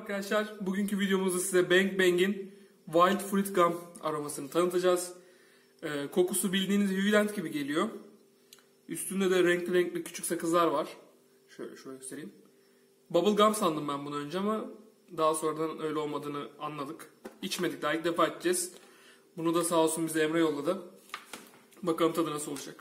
Arkadaşlar, bugünkü videomuzda size Bang Bang'in Wild Fruit Gum aromasını tanıtacağız. Kokusu bildiğiniz Vivident gibi geliyor. Üstünde de renkli renkli küçük sakızlar var. Şöyle göstereyim. Bubble Gum sandım ben bunu önce ama daha sonradan öyle olmadığını anladık. İçmedik, daha ilk defa içeceğiz. Bunu da sağ olsun bize Emre yolladı. Bakalım tadı nasıl olacak.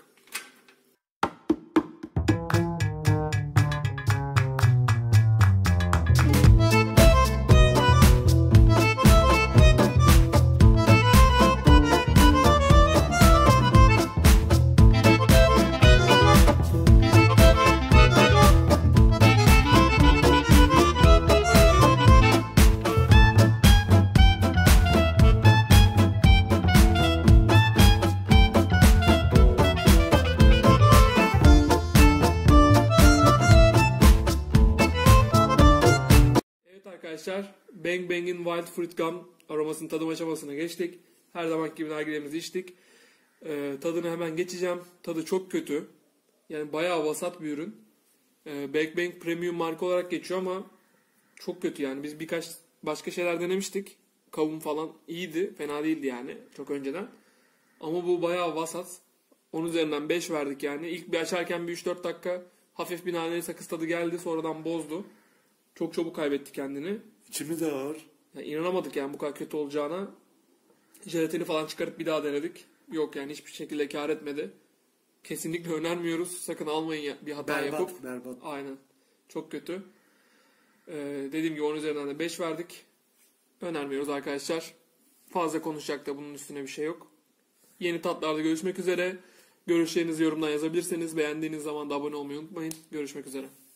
Arkadaşlar, Bang Bang'in Wild Fruit Gum aromasının tadım aşamasına geçtik. Her zamanki gibi nargilemizi içtik. Tadını hemen geçeceğim. Tadı çok kötü. Yani bayağı vasat bir ürün. Bang Bang Premium marka olarak geçiyor ama çok kötü yani. Biz birkaç başka şeyler denemiştik. Kavun falan iyiydi. Fena değildi yani çok önceden. Ama bu bayağı vasat. 10 üzerinden 5 verdik yani. İlk bir açarken bir 3-4 dakika hafif bir naneli sakız tadı geldi. Sonradan bozdu. Çok çabuk kaybetti kendini. İçimi de ağır. Yani inanamadık yani bu kadar kötü olacağına. Jelatini falan çıkarıp bir daha denedik. Yok yani hiçbir şekilde kar etmedi. Kesinlikle önermiyoruz. Sakın almayın bir hata yapıp. Berbat. Aynen. Çok kötü. Dediğim gibi 10 üzerinden de 5 verdik. Önermiyoruz arkadaşlar. Fazla konuşacak da bunun üstüne bir şey yok. Yeni tatlarda görüşmek üzere. Görüşlerinizi yorumdan yazabilirseniz. Beğendiğiniz zaman da abone olmayı unutmayın. Görüşmek üzere.